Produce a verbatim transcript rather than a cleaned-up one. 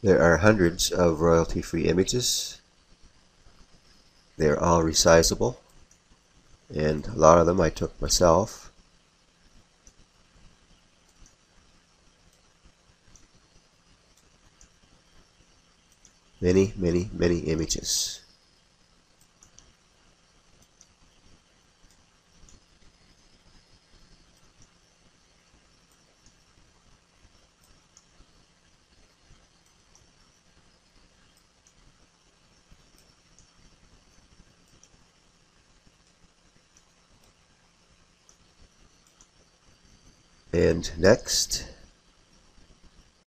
There are hundreds of royalty-free images. They're all resizable, and a lot of them I took myself. Many, many, many images. And next,